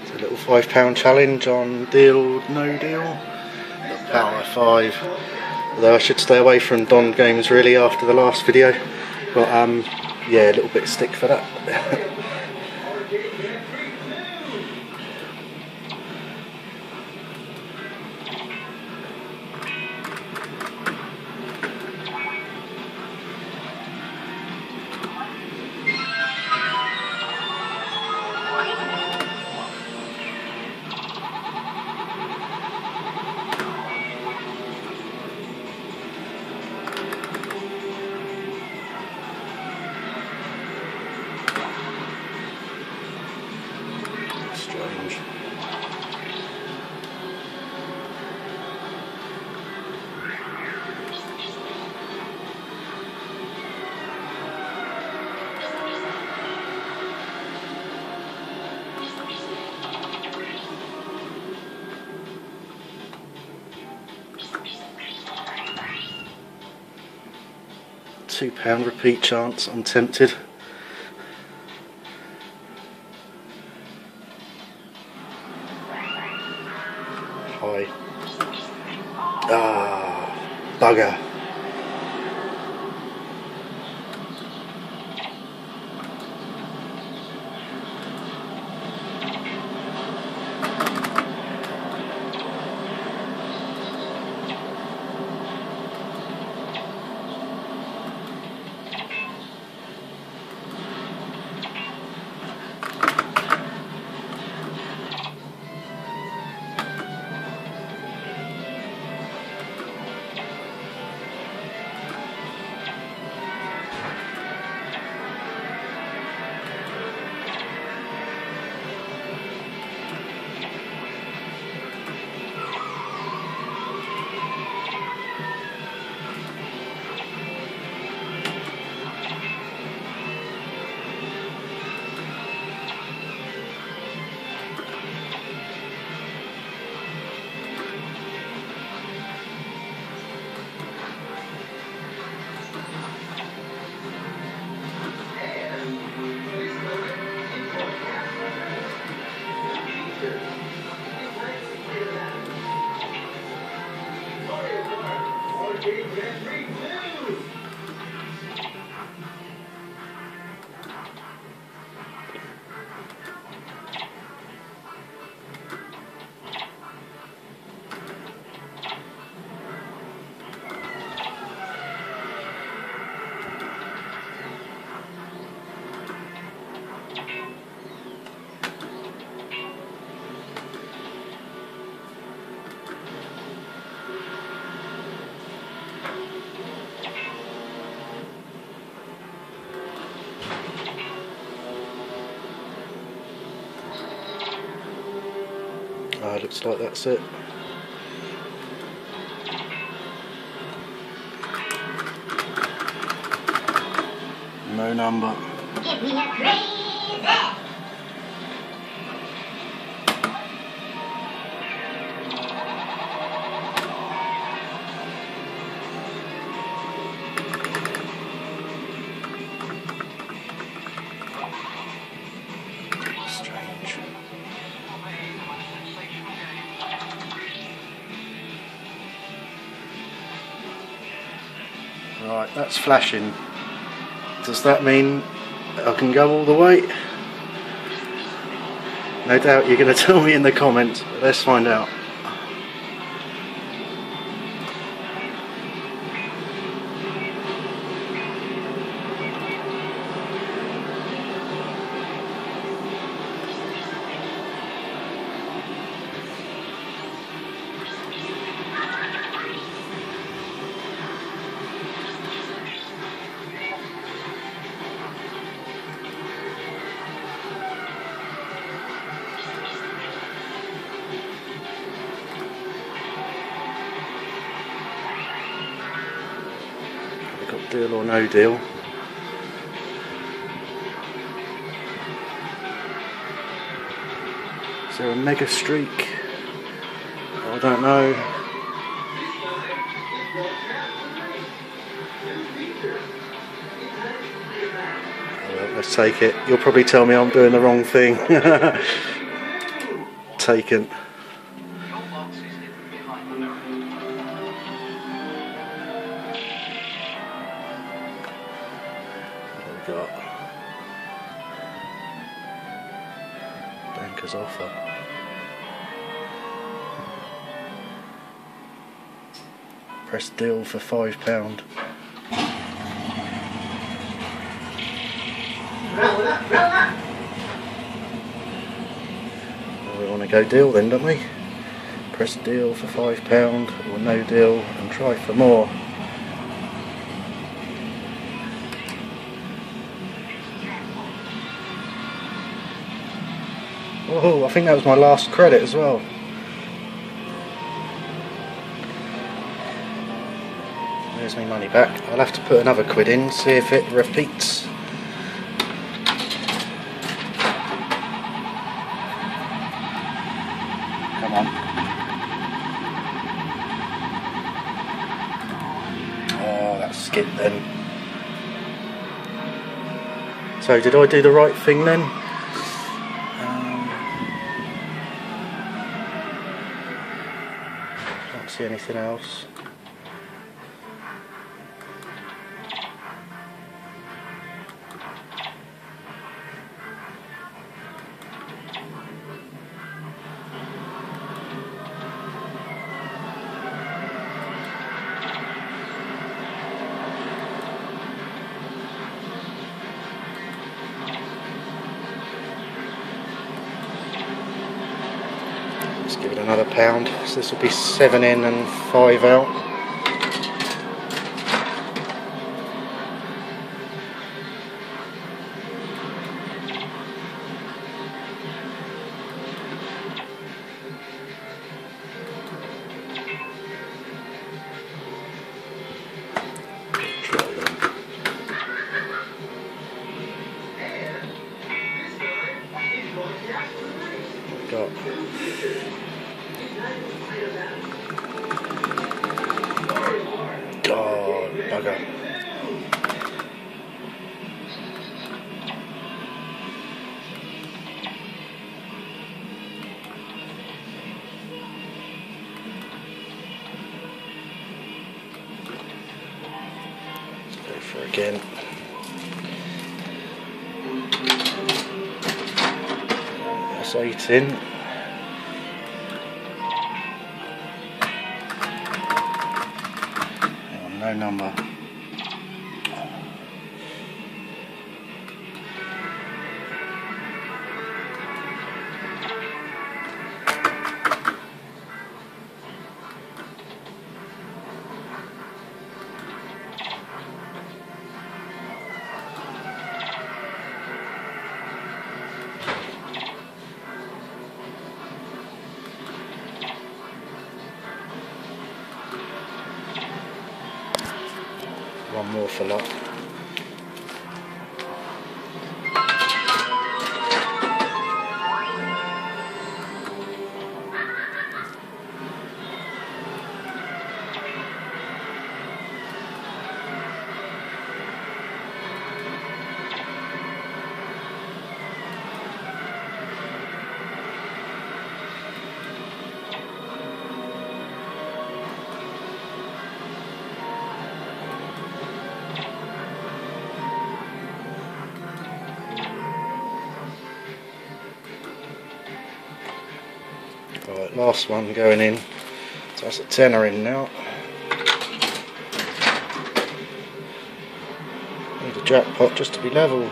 It's a little £5 challenge on Deal or No Deal. The Power 5. Although I should stay away from Don games really after the last video. But yeah, a little bit of stick for that. Strange. £2 repeat chance, I'm tempted. High. Ah, bugger. Looks like that's it. No number. Give me a crazy. Strange. Right, that's flashing. Does that mean I can go all the way? No doubt you're going to tell me in the comments, but let's find out. Got Deal or No Deal. Is there a mega streak? Oh, I don't know. Oh, well, let's take it. You'll probably tell me I'm doing the wrong thing. taken. What have we got? Banker's offer. Press deal for £5. Well, we want to go deal then, don't we? Press deal for £5 or no deal and try for more. Oh, I think that was my last credit as well. There's my money back. I'll have to put another quid in, see if it repeats. Come on. Oh, that's skipped then. So did I do the right thing then? Can't see anything else. Let's give it another pound. So this will be 7 in and 5 out. Got God, bugger. Let's go for it again. That's 8 in. No number. One more for luck. Right, last one going in. So that's a tenner in now. Need a jackpot just to be level.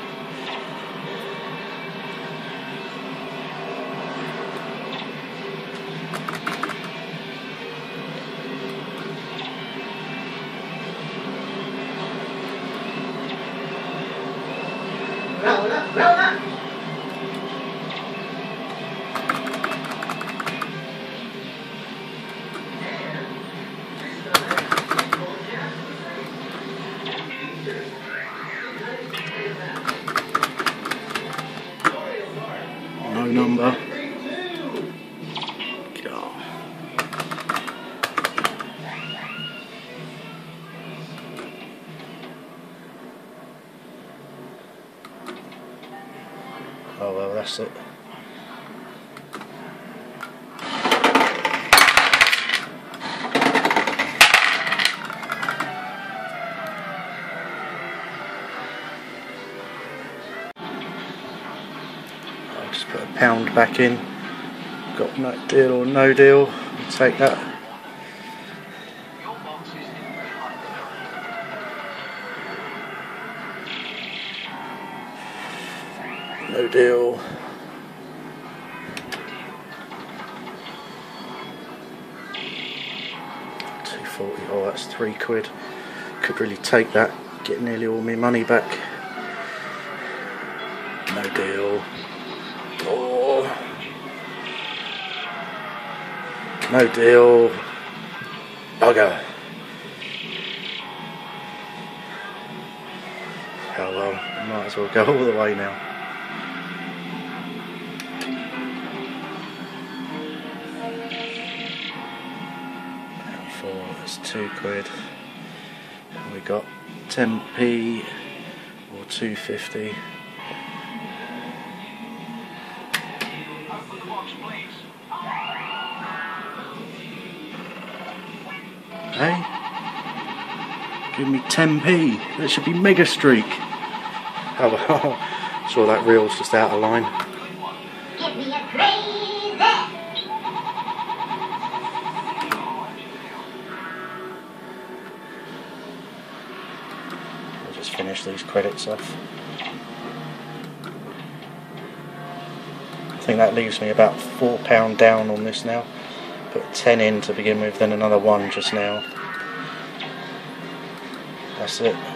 No number. Go. Oh well, that's it. Put £1 back in. Got no deal or no deal. I'll take that. No deal. £2.40. Oh, that's £3. Could really take that. Get nearly all my money back. No deal. Oh. No deal. Bugger. Oh well, might as well go all the way now. That's £2. And we got 10p or 2.50. Hey, give me 10p. That should be mega streak. Oh well, saw that reel's just out of line. Give me a crazy. We'll just finish these credits off. I think that leaves me about £4 down on this now. Put 10 in to begin with, then another 1 just now. That's it.